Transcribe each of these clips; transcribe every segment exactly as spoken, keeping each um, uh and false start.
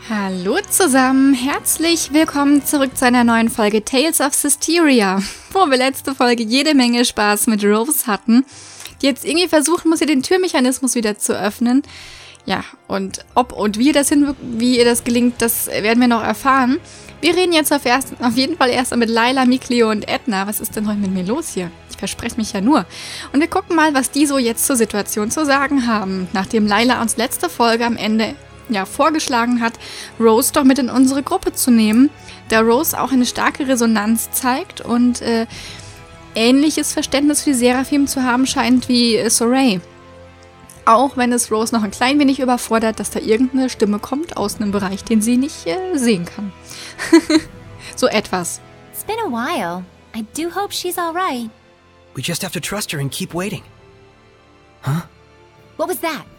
Hallo zusammen, herzlich willkommen zurück zu einer neuen Folge Tales of Systeria, wo wir letzte Folge jede Menge Spaß mit Rose hatten, die jetzt irgendwie versuchen muss, ihr den Türmechanismus wieder zu öffnen. Ja, und ob und wie, das hin, wie ihr das gelingt, das werden wir noch erfahren. Wir reden jetzt auf, erst, auf jeden Fall erst mit Layla, Mikleo und Edna. Was ist denn heute mit mir los hier? Ich verspreche mich ja nur. Und wir gucken mal, was die so jetzt zur Situation zu sagen haben, nachdem Layla uns letzte Folge am Ende ja vorgeschlagen hat, Rose doch mit in unsere Gruppe zu nehmen, da Rose auch eine starke Resonanz zeigt und äh, ähnliches Verständnis für die Seraphim zu haben scheint wie äh, Sorey. Auch wenn es Rose noch ein klein wenig überfordert, dass da irgendeine Stimme kommt aus einem Bereich, den sie nicht äh, sehen kann. So etwas. It's been a while. I do hope she's all right. We just have to trust her and keep waiting. Huh? What was that?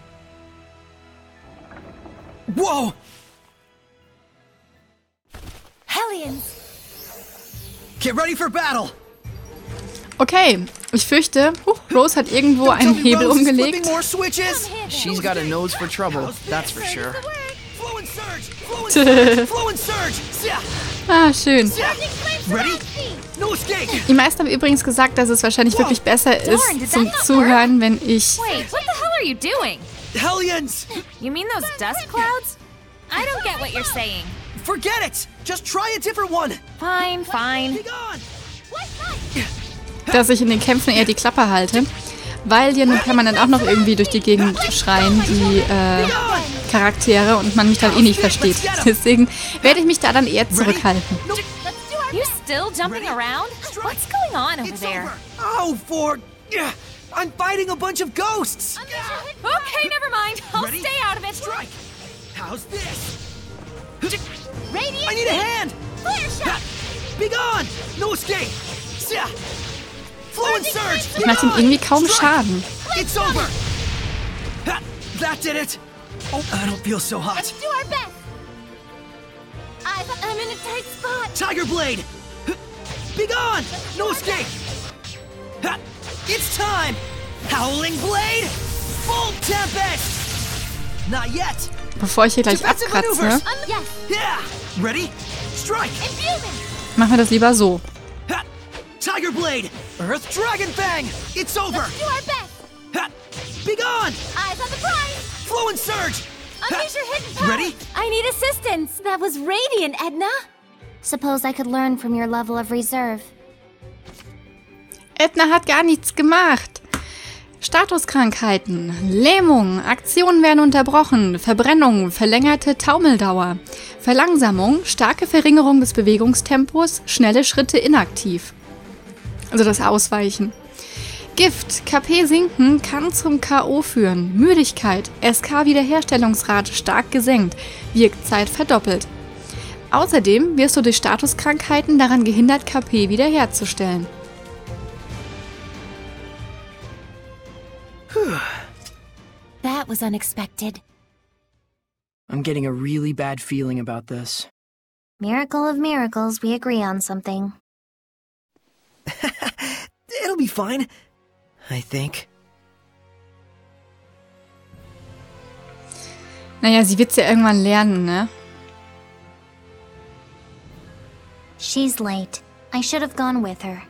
Whoa! Hellions! Get ready for battle! Okay, ich fürchte, huh, Rose hat irgendwo Don't einen tell me Hebel Rose is umgelegt. flipping more switches? She's got a nose for trouble, that's for sure. Flow and surge! Flow and surge! Flow and surge! Sia! Ah, schön. Sia! Ready? No escape! Die meisten haben übrigens gesagt, dass es wahrscheinlich wirklich besser ist zum Zuhören, wenn ich... Wait, what the hell are you doing? Hellions! You mean those dust clouds? I don't get what you're saying. Forget it! Just try a different one! Fine, fine. Be gone! dass ich in den Kämpfen eher die Klappe halte, weil die nun permanent auch noch irgendwie durch die Gegend schreien, die äh, Charaktere, und man mich dann eh nicht versteht. Deswegen werde ich mich da dann eher zurückhalten. You still jumping around? What's going on over It's there? over! Oh, for... Yeah, I'm fighting a bunch of ghosts! Okay, never mind. I'll Ready? stay out of it. Strike! How's this? Radiant I need a hand! flare shot. Be gone! No escape! Sia! Flow and surge! Ich mache ihm irgendwie kaum Schaden. It's over! Ha, that did it! Oh, I don't feel so hot. Let's do our best! I've, I'm in a tight spot! Tiger Blade! Be gone! No escape! Ha, it's time! Howling Blade! Full Tempest! Not yet! Bevor ich hier gleich Defensive abkratze, maneuvers! Yes! Yeah! Ready? Strike! Infusing! machen wir das lieber so. Ha, Tiger Blade! Earth Dragon Fang! It's over! Do our best! Ha, be gone! Eyes on the prize! Flow and surge! Ha, Unleash your hidden power! ready? I need assistance! That was radiant, Edna! Suppose I could learn from your level of reserve. Edna hat gar nichts gemacht. Statuskrankheiten, Lähmung, Aktionen werden unterbrochen, Verbrennung, verlängerte Taumeldauer, Verlangsamung, starke Verringerung des Bewegungstempos, schnelle Schritte inaktiv. Also das Ausweichen. Gift, K P sinken, kann zum K O führen. Müdigkeit, S K-Wiederherstellungsrate stark gesenkt, Wirkzeit verdoppelt. Außerdem wirst du durch Statuskrankheiten daran gehindert, K P wiederherzustellen. That was unexpected. I'm getting a really bad feeling about this. Miracle of miracles, we agree on something. It'll be fine. I think. Naja, sie wird's ja irgendwann lernen, ne? She's late. I should have gone with her.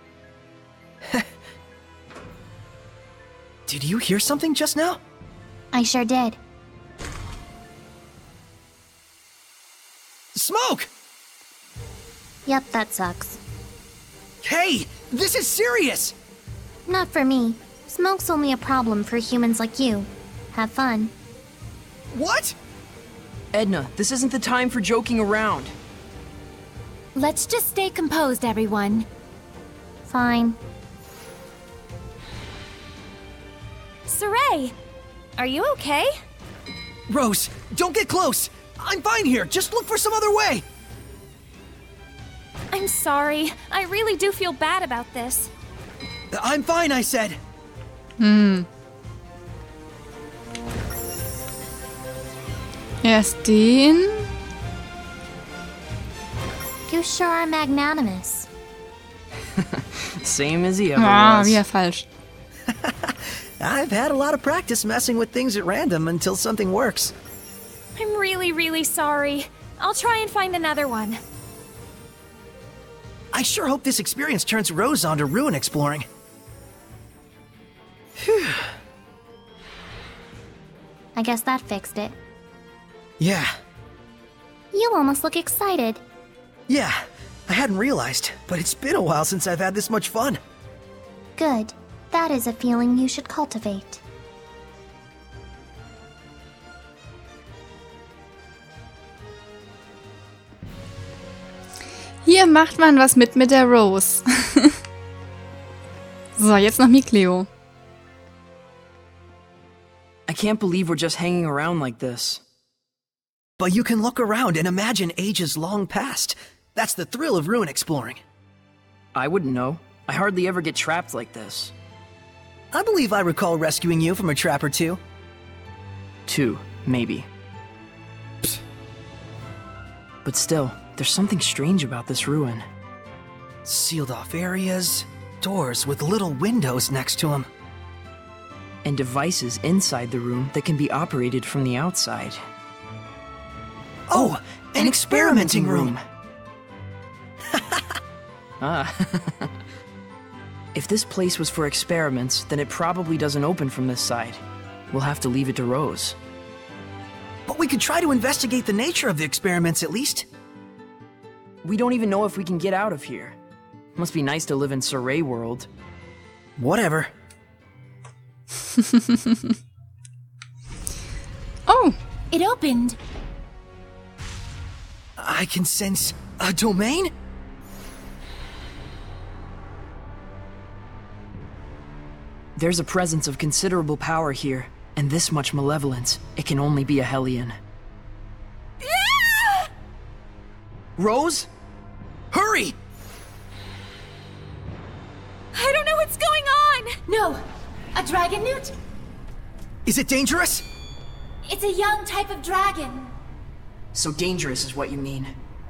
Did you hear something just now? I sure did. Smoke! Yep, that sucks. Hey, this is serious! Not for me. Smoke's only a problem for humans like you. Have fun. What? Edna, this isn't the time for joking around. Let's just stay composed, everyone. Fine. Saray, are you okay? Rose, don't get close! I'm fine here, just look for some other way! I'm sorry. I really do feel bad about this. I'm fine, I said. Hm. Erst den. You sure are magnanimous. Same as he ever Ah, was. wieder falsch. I've had a lot of practice messing with things at random until something works. I'm really, really sorry. I'll try and find another one. I sure hope this experience turns Rose on to ruin exploring. Phew. I guess that fixed it. Yeah, You almost look excited. yeah. I hadn't realized, but it's been a while since I've had this much fun. Good. That is a feeling you should cultivate. Hier macht man was mit mit der Rose. So, jetzt noch Mikleo. I can't believe we're just hanging around like this. But you can look around and imagine ages long past. That's the thrill of ruin exploring. I wouldn't know. I hardly ever get trapped like this. I believe I recall rescuing you from a trap or two. Two, maybe. But still, there's something strange about this ruin. Sealed off areas, doors with little windows next to them. And devices inside the room that can be operated from the outside. Oh, an, an experimenting, experimenting room. room. Ah. If this place was for experiments, then it probably doesn't open from this side. We'll have to leave it to Rose. But we could try to investigate the nature of the experiments at least. We don't even know if we can get out of here. Must be nice to live in Sorey World. Whatever. Oh! It opened. I can sense a domain? There's a presence of considerable power here, and this much malevolence. It can only be a Hellion. Rose? Hurry! I don't know what's going on! No! A dragon newt? Is it dangerous? It's a young type of dragon. So dangerous is what you mean.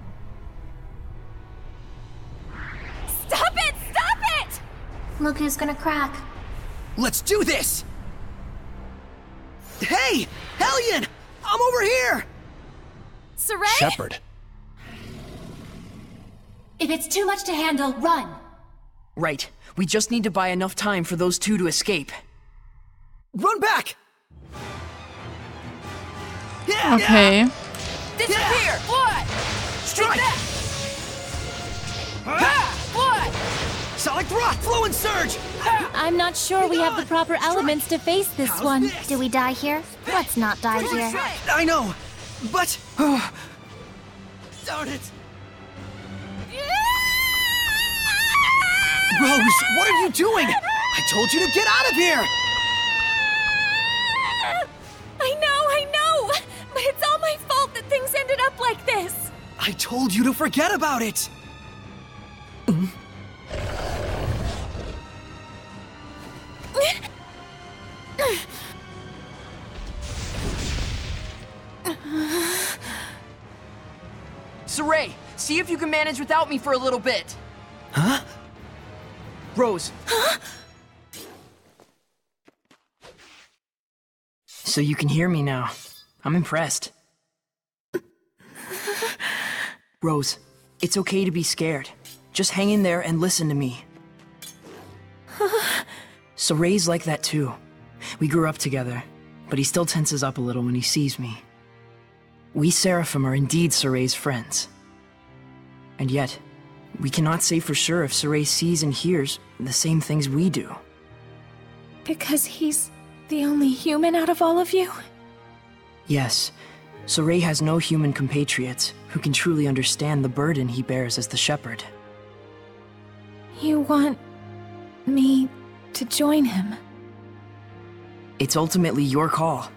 Stop it! Stop it! Look who's gonna crack. Let's do this! Hey! Hellion! I'm over here! Sorey? Shepard. If it's too much to handle, run! Right. We just need to buy enough time for those two to escape. Run back! Yeah, Okay. Yeah. Disappear! Yeah. What? Strike! Ah, what? Sonic Rock! Flow and Surge! I'm not sure we have the proper elements to face this How's one. this? Do we die here? Let's not die here. I know, but... Darn it! Rose, what are you doing? I told you to get out of here! I know, I know! But it's all my fault that things ended up like this! I told you to forget about it! Sorey, see if you can manage without me for a little bit. Huh? Rose. So you can hear me now. I'm impressed. Rose, it's okay to be scared. Just hang in there and listen to me. Sorey's like that too. We grew up together, but he still tenses up a little when he sees me. We Seraphim are indeed Sorey's friends. And yet, we cannot say for sure if Sorey sees and hears the same things we do. Because he's the only human out of all of you? Yes, Sorey has no human compatriots who can truly understand the burden he bears as the shepherd. You want me to join him? It's ultimately your call.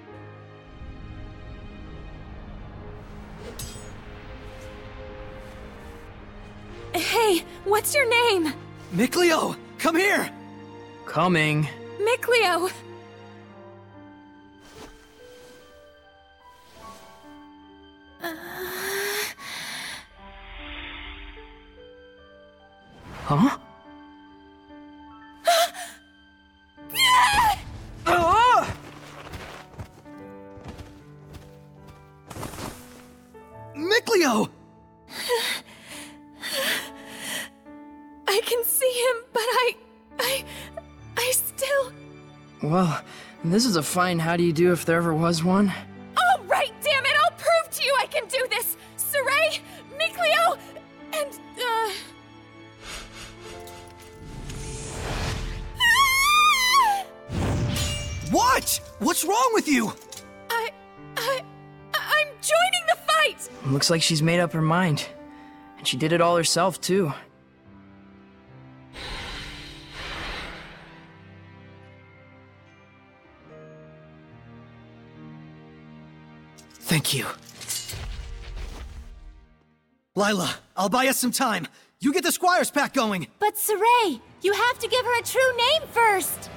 Hey, what's your name? Mikleo, come here! Coming. Mikleo! Huh? Mikleo! I can see him, but I... I... I still... Well, this is a fine how do you do if there ever was one. Oh, right, damn it! I'll prove to you I can do this! Saray, Mikleo, and, uh... What? What's wrong with you? I... I... I'm joining the fight! Looks like she's made up her mind. And she did it all herself, too. Thank you. Lila, I'll buy us some time. You get the Squires pack going. But Saray, you have to give her a true name first.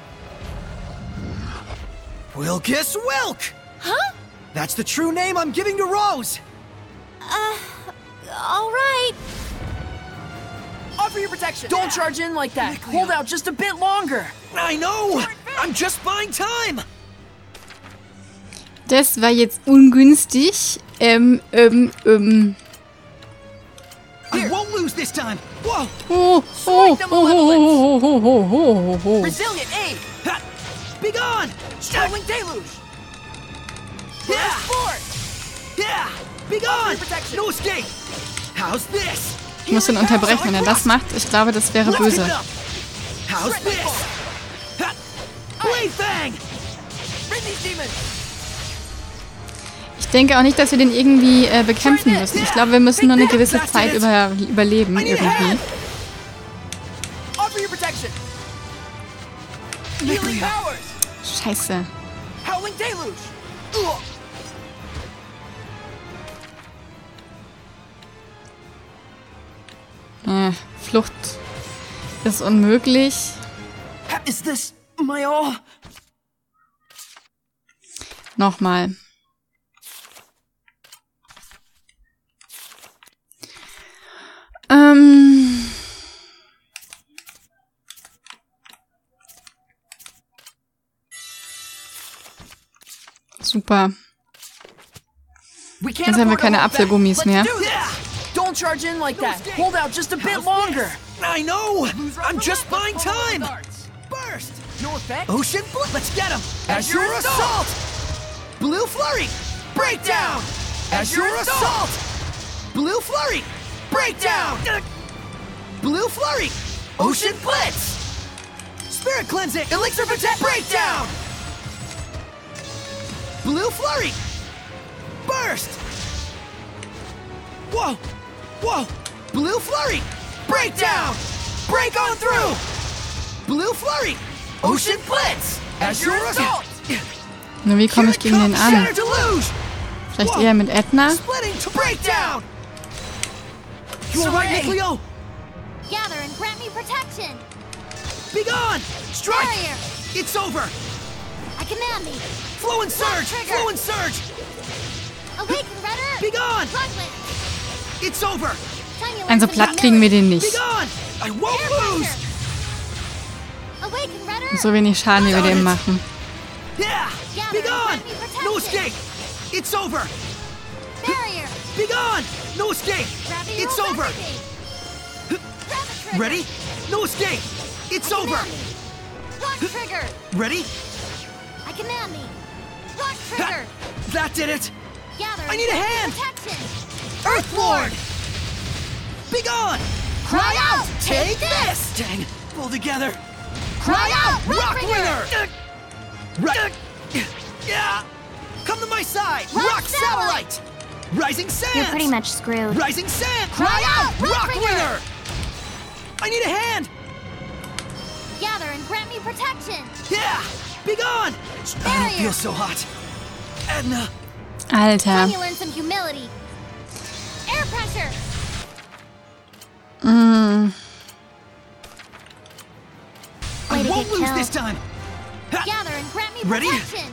Wilkes Wilk! Huh? That's the true name I'm giving to Rose! Uh, all right. Offer your protection! Don't charge in like that! Hold out just a bit longer! I know! I'm just buying time! Das war jetzt ungünstig. Ähm, ähm, ähm. I won't lose this time! Whoa! Oh, oh, oh, oh, oh, oh, oh, oh, oh. Resilient aid! Ha! Be gone! Howling deluge! Yeah! Force! Yeah! Be gone! protection. No escape! How's this? Ich muss ihn unterbrechen, wenn er das macht. Ich glaube, das wäre Let's keep böse. it up. How's this? Ha! Blade Fang! Rid these demons! Ich denke auch nicht, dass wir den irgendwie äh, bekämpfen müssen. Ich glaube, wir müssen nur eine gewisse Zeit über, überleben, irgendwie. Offer your protection! Healing powers! Scheiße. Howling deluge! Äh, Flucht ist unmöglich. Is this my all? Nochmal. Ähm... Super. Jetzt haben wir keine Apfelgummis mehr. Don't charge in like that. Hold out just a bit longer. I know! I'm just buying time! Burst! No effect. Ocean Blitz! Let's get him! Azure Assault! Blue Flurry! Breakdown! Azure Assault! Blue Flurry! Breakdown! Blue Flurry! Ocean Blitz! Spirit Cleansing! Elixir Protect! Breakdown! Blue Flurry! Burst! Whoa! Whoa! Blue Flurry! Breakdown! Break on through! Blue Flurry! Ocean Blitz! Azure Assault! Nur wie komme ich gegen den an? Shatter Deluge! Vielleicht eher mit Edna? Splitting to breakdown! You alright, Mikleo? Gather and grant me protection. Be gone! Strike! Barrier. It's over! I command thee. Flow and surge! Trigger. Flow and surge! Awaken, Redder. Be gone! Bloodlet. It's over! Also platt kriegen wir den Be nicht. gone! I won't lose! Awaken, Redder. So wenig Schaden, wie wir dem machen. Yeah! Be gone! No escape! It's over! Barrier. Be gone! No escape! Grab the It's roll over! everything. Grab the trigger. Ready? No escape! It's I over! command thee. Rock trigger. Ready? I command thee. Rock Ha! trigger. That did it! Gather I and need a grant me hand. protection. Earth Lord! Be gone! Cry out. Take this! Dang! Pull together! Cry out. Rockwinger! Right! Yeah! Come to my side! Rock Rock Satellite! Rising Sands! You're pretty much screwed. Rising Sand! Cry out, Rockwinger! I need a hand! Gather and grant me protection. Yeah! Be gone! I don't feel so hot. Edna! Alter. Can you learn some humility? Air pressure. Mm. Way I to won't get lose killed. this time! Ha! Gather and grant me Ready? protection.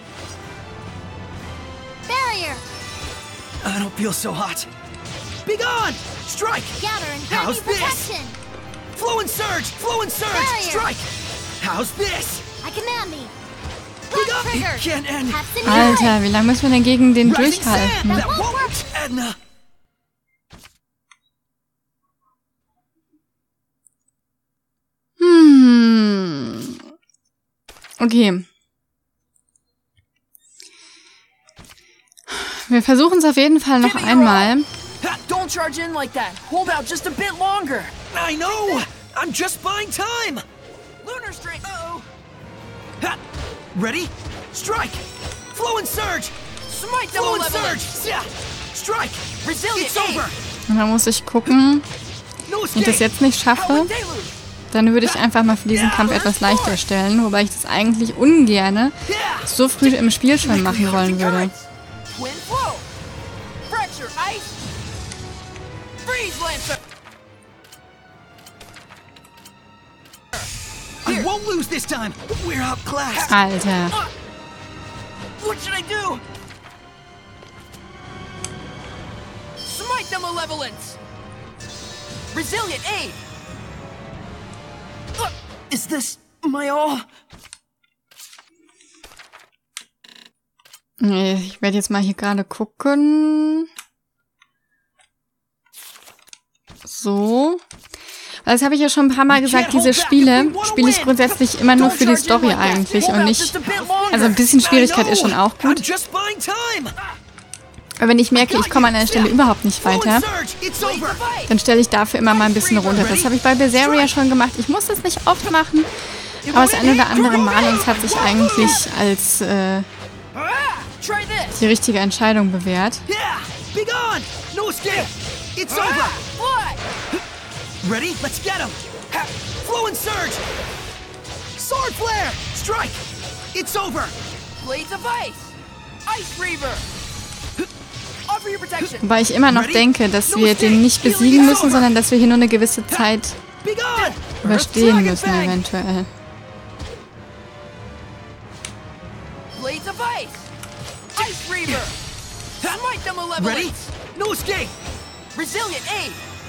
Barrier. I don't feel so hot. Be gone! Strike! Gather and grant How's me this? protection. Flow and surge! Flow and surge! Barrier. Strike! How's this? I command thee. Be Rock gone! trigger. It can't end. Have some Alter, wie lange müssen wir denn gegen den Rising Sand! durchhalten? That That won't won't! Edna! Okay. Wir versuchen es auf jeden Fall noch einmal. Don't charge in like that. Hold out just a bit longer. I know. I'm just buying time. Lunar Streak. Uh-oh. Ha. Ready? Strike. Flow and surge. Smite them. Flow and surge. Yeah. Strike. Resilient. It's over. Und dann muss ich gucken, wenn ich das jetzt nicht schaffe, dann würde ich einfach mal für diesen Kampf etwas leichter stellen, wobei ich das eigentlich ungerne so früh im Spiel schon machen wollen würde. Alter. What should I do? Smite the malevolence. Resilient aid. Uh, is this my all? Ich werde jetzt mal hier gerade gucken. So. Das habe ich ja schon ein paar Mal gesagt, diese Spiele spiele ich grundsätzlich immer nur für die Story eigentlich und nicht... Also ein bisschen Schwierigkeit ist schon auch gut. Aber wenn ich merke, ich komme an einer Stelle überhaupt nicht weiter, dann stelle ich dafür immer mal ein bisschen runter. Das habe ich bei Berseria schon gemacht. Ich muss das nicht oft machen, aber das ein oder andere Mal und es hat sich eigentlich als äh, die richtige Entscheidung bewährt. Ready? Let's get him! Ha! Flow and surge! Sword flare! Strike! It's over! Blades of ice! Ice Reaver! Offer your protection! Wobei ich immer noch denke, dass wir den nicht besiegen müssen, sondern dass wir hier nur eine gewisse Zeit überstehen müssen, eventuell. Blades of ice! Ice Reaver! Smite them malevolence! Ready? No escape! Resilient aid!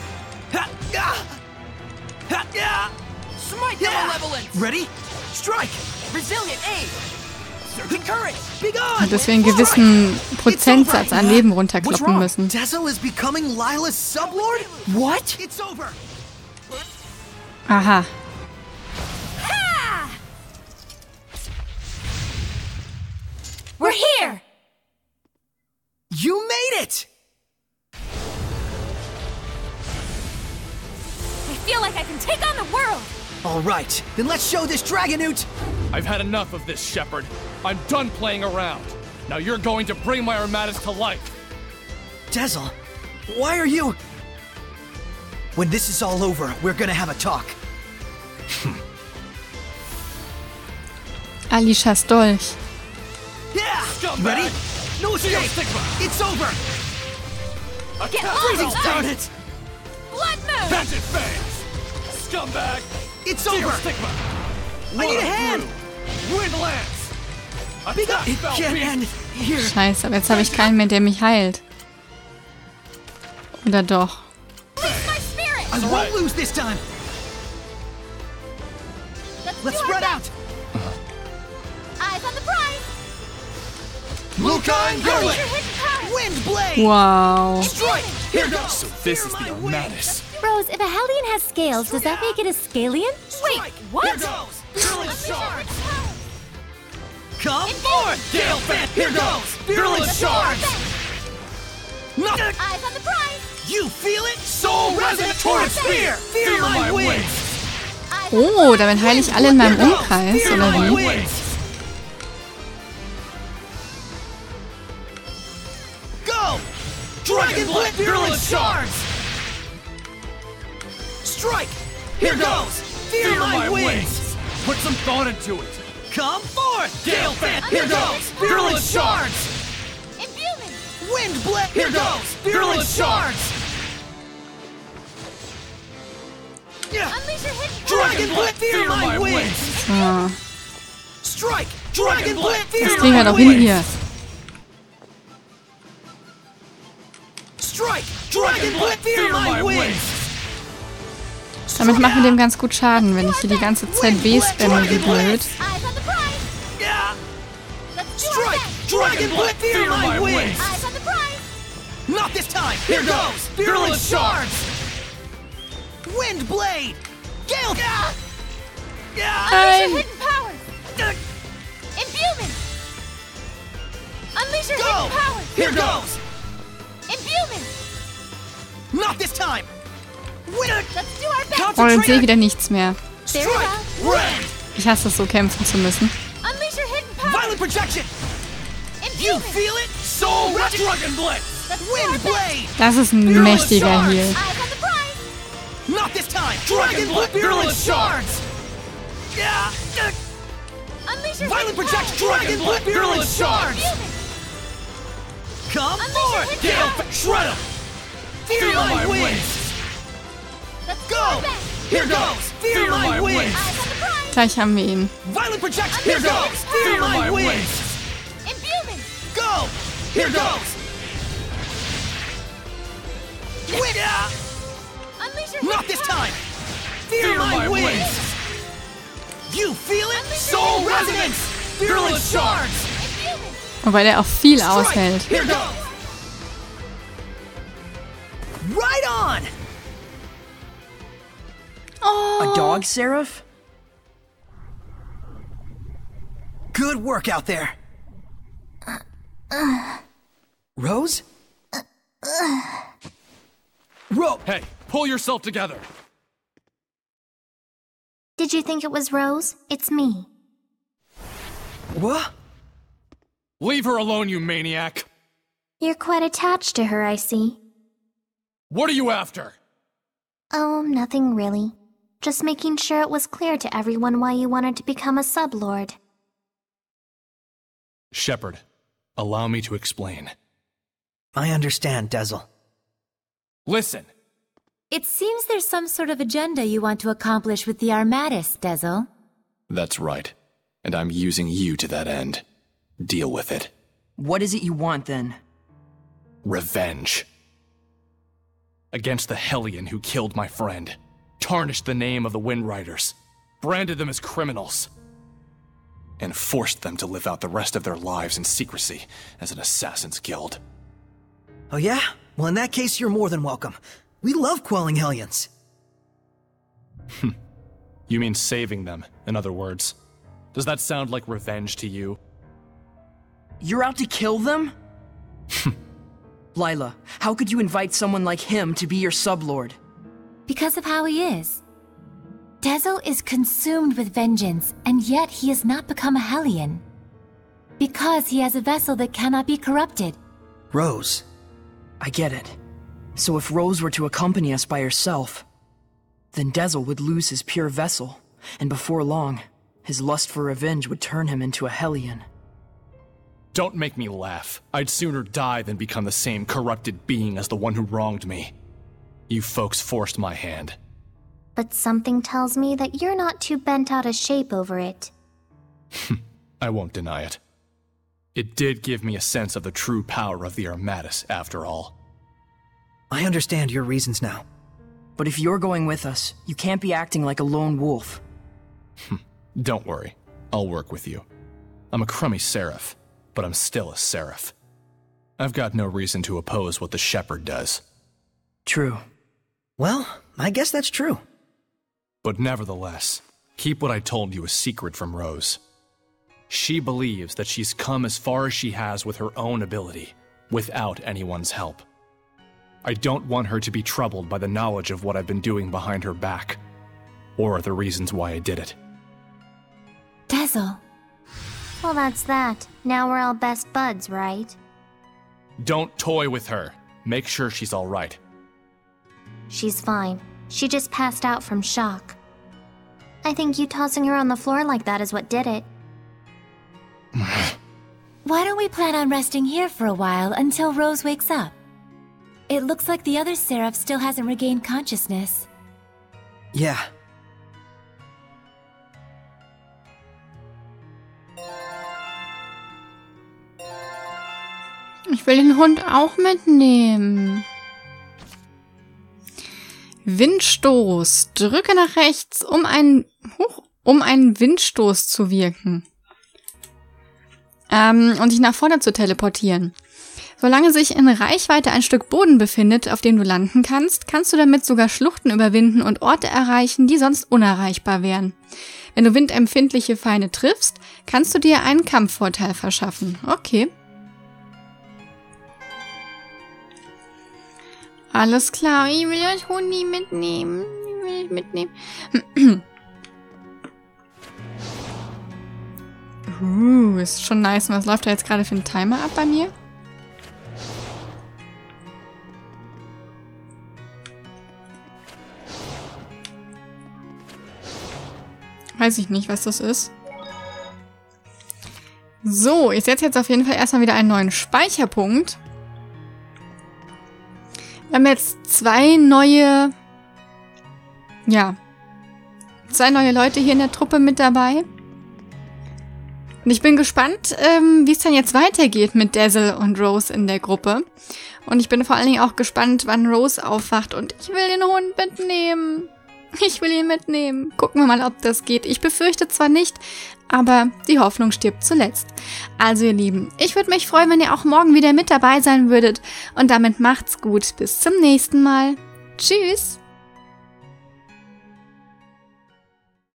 Smite the malevolence. Ready? Strike. Resilient aid. Surging courage. Be gone. Und dass wir einen gewissen Prozentsatz an Leben runterkloppen müssen. Dazzle is becoming Lila's sublord? What? It's over. Aha. Ha! We're here. You made it. I feel like I can take on the world! All right, then let's show this Dragonute! I've had enough of this, Shepard. I'm done playing around. Now you're going to bring my Armadas to life. Dazzle, why are you... When this is all over, we're gonna have a talk. Alishas Dolch. Yeah! Ready? No escape! It's over! Get Freezing lost! start it! Blood moon! Vengeance Fangs! Scumbag! It's over! Stigma! I need a hand! Wind Lance! Big up! It can't end here! Scheiße, aber jetzt habe ich keinen mehr, der mich heilt. Oder doch? My spirit! I won't lose this time! Let's, Let's do spread our out! best. Eyes on the prize! Lucan Unleash your Gurlick! hidden power! Wind Blade! Wow. Strike! Here goes! So this is the Armadas. Rose, if a Hellion has scales, does that make it a Scalian? Wait, what? Here goes! Virulent Unleash your Shards! hidden power! Come forth, Gale Fan! Here goes! Virulent Shards! Not Eyes on the prize! You feel it? Soul Resonant Torrent Spear! Fear my wings! Eyes on the Oh, damit heile ich alle in meinem Umkreis, Fear oder my wie? wings! Go! Dragon Blade Virulent Shards! Strike! Here goes! Fear my wings! Put some thought into it. Come forth, Gale Fan! Here goes! Virulent Shards! Imbue me! Wind Blade! Here goes! Virulent Shards! Yeah! Unleash your hidden power! Dragon Blade! Fear my wings! Ah, Strike! Dragon Blade! Fear das kriegen wir my doch hin wings! hier. Strike! Dragon Blade! Fear my wings! Damit machen wir dem ganz gut Schaden, wenn ich hier die ganze Zeit B spamme wie blöd. Eyes on the prize! Yeah! Let's do our Strike! best! Dragon Blade! Fear my wings! Eyes on the prize! Not this time! Here goes! Virulent Shards! Wind Blade! Gale! Yeah! Yeah! Unleash Nein. your hidden powers! Imbuement! Unleash your Go! hidden power! Here goes! Imbuement! Not this time! Winner! Let's do our best! Oh, jetzt sehe ich wieder nichts mehr. Strike! Red! Ich hasse es so, kämpfen zu müssen. Unleash your hidden power! Violent projection! You Imbuement! feel it? Soul Dragon Blitz! Let's do our Wind best! blade! Das ist ein mächtiger Heal. Eyes on the prize! Not this time! Dragon Blood Virulent Shards! Yeah! uh, Unleash your Violent hidden projection! power! Dragon blood virulent shards! Imbuement! Come Unleash your forth! hidden Gale, power! shred him! Fear my wings! wings! Let's do our Go! best! Here goes! Fear my wings! Eyes on the prize! Gleich haben wir ihn. Violent projection! Here Here goes! goes! Fear my wings! Imbuement! Go! Here goes! Win! Yeah! Unleash your Not hidden this power! time! Fear my wings! You feel it? Soul resonance! Virulent shards! Imbuement! Wobei der auch viel Strike! aushält. Here goes! Right on! A dog, Seraph? Good work out there. Rose? Ro- Hey, pull yourself together! Did you think it was Rose? It's me. What? Leave her alone, you maniac! You're quite attached to her, I see. What are you after? Oh, nothing really. Just making sure it was clear to everyone why you wanted to become a sublord. Shepard, allow me to explain. I understand, Dazzle. Listen, It seems there's some sort of agenda you want to accomplish with the Armatis, Dazzle. That's right. And I'm using you to that end. Deal with it. What is it you want, then? revenge. Against the Hellion who killed my friend, tarnished the name of the Wind Riders, branded them as criminals, and forced them to live out the rest of their lives in secrecy as an assassin's guild. Oh yeah? Well, in that case, you're more than welcome. We love quelling Hellions. You mean saving them, in other words. Does that sound like revenge to you? You're out to kill them? Lila, how could you invite someone like him to be your sublord? Because of how he is. Dazzle is consumed with vengeance, and yet he has not become a Hellion. Because he has a vessel that cannot be corrupted. Rose. I get it. So if Rose were to accompany us by herself, then Dazzle would lose his pure vessel, and before long, his lust for revenge would turn him into a Hellion. Don't make me laugh. I'd sooner die than become the same corrupted being as the one who wronged me. You folks forced my hand. But something tells me that you're not too bent out of shape over it. I won't deny it. It did give me a sense of the true power of the Armatis, after all. I understand your reasons now. But if you're going with us, you can't be acting like a lone wolf. Don't worry. I'll work with you. I'm a crummy seraph, but I'm still a seraph. I've got no reason to oppose what the Shepherd does. True. Well, I guess that's true. But nevertheless, keep what I told you a secret from Rose. She believes that she's come as far as she has with her own ability, without anyone's help. I don't want her to be troubled by the knowledge of what I've been doing behind her back, or the reasons why I did it. Dazzle. Well, that's that. Now we're all best buds, right? Don't toy with her. Make sure she's all right. She's fine. She just passed out from shock. I think you tossing her on the floor like that is what did it. Why don't we plan on resting here for a while until Rose wakes up? It looks like the other Seraph still hasn't regained consciousness. Yeah. Ich will den Hund auch mitnehmen. Windstoß. Drücke nach rechts, um einen, huch, um einen Windstoß zu wirken. Ähm, und dich nach vorne zu teleportieren. Solange sich in Reichweite ein Stück Boden befindet, auf dem du landen kannst, kannst du damit sogar Schluchten überwinden und Orte erreichen, die sonst unerreichbar wären. Wenn du windempfindliche Feinde triffst, kannst du dir einen Kampfvorteil verschaffen. Okay. Alles klar, ich will das Hundi mitnehmen. Ich will es mitnehmen. uh, ist schon nice. Was läuft da jetzt gerade für ein Timer ab bei mir? Weiß ich nicht, was das ist. So, ich setze jetzt auf jeden Fall erstmal wieder einen neuen Speicherpunkt. Wir haben jetzt zwei neue, ja, zwei neue Leute hier in der Truppe mit dabei. Und ich bin gespannt, ähm, wie es dann jetzt weitergeht mit Dazzle und Rose in der Gruppe. Und ich bin vor allen Dingen auch gespannt, wann Rose aufwacht. Und ich will den Hund mitnehmen. Ich will ihn mitnehmen. Gucken wir mal, ob das geht. Ich befürchte zwar nicht, aber die Hoffnung stirbt zuletzt. Also ihr Lieben, ich würde mich freuen, wenn ihr auch morgen wieder mit dabei sein würdet. Und damit macht's gut. Bis zum nächsten Mal. Tschüss.